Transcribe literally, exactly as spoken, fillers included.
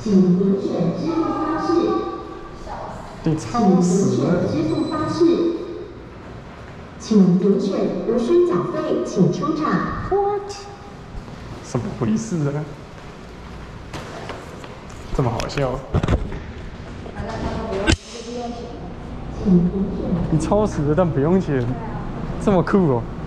请点选支付方式。 你超时了。 支付方式。请点选无需缴费，请出场。 What？ 怎么回事啊？这么好笑？你超时了，但不用钱，这么酷哦！